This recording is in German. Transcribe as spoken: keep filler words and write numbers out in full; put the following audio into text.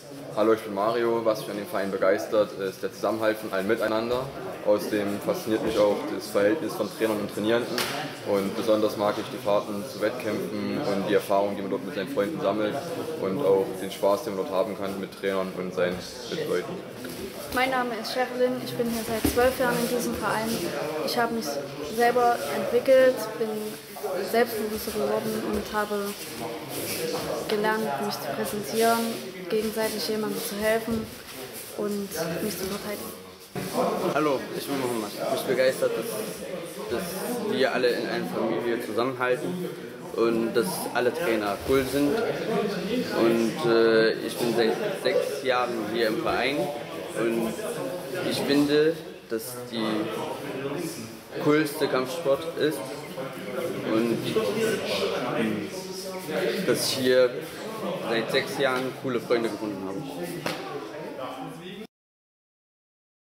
Hallo, ich bin Mario. Was mich an dem Verein begeistert, ist der Zusammenhalt von allen miteinander. Außerdem fasziniert mich auch das Verhältnis von Trainern und Trainierenden. Und besonders mag ich die Fahrten zu Wettkämpfen und die Erfahrung, die man dort mit seinen Freunden sammelt. Und auch den Spaß, den man dort haben kann mit Trainern und seinen Mitleuten. Mein Name ist Sherilyn, ich bin hier seit zwölf Jahren in diesem Verein. Ich habe mich selber entwickelt, bin selbstbewusster geworden und habe gelernt, mich zu präsentieren, gegenseitig jemandem zu helfen und mich zu verteidigen. Hallo, ich bin Mohammed. Mich begeistert, dass, dass wir alle in einer Familie zusammenhalten und dass alle Trainer cool sind. Und äh, ich bin seit sechs Jahren hier im Verein und ich finde, dass die coolste Kampfsport ist und dass ich hier seit sechs Jahren coole Freunde gefunden habe.